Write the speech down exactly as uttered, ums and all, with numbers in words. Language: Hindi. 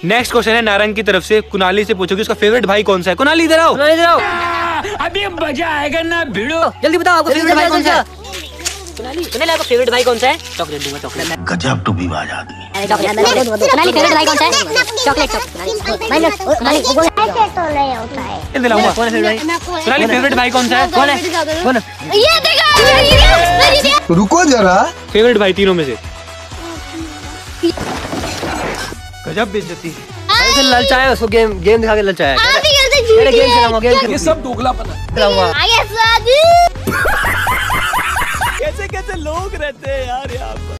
नेक्स्ट क्वेश्चन है नारंग की तरफ से, कुणाली से पूछोगे उसका फेवरेट भाई कौन सा है। कुणाली इधर आओ, इधर आओ, अभी मजा आएगा ना भिड़ो। जल्दी बताओ आपका फेवरेट भाई कौन सा है। कुणाली कुणाली आपका फेवरेट भाई कौन सा है। चॉकलेट दूंगा, चॉकलेट। गजब टू बीवाज आदमी। कुणाली फेवरेट भाई कौन सा है। चॉकलेट कुणाली तो नहीं होता है। इधर लाऊंगा। कौन है फेवरेट भाई। कुणाली फेवरेट भाई कौन सा है। कौन है कौन है। ये देखो, रुको जरा, फेवरेट भाई तीनों में से। गजब बेइज्जती। ऐसे ललचाया उसको, गेम गेम दिखा के ललचाया। आप ही कैसे झूठ अरे गेम खेलाऊंगा, गेम ये सब दोगलापन है। आगे शादी। कैसे कैसे लोग रहते हैं यार यहाँ पर।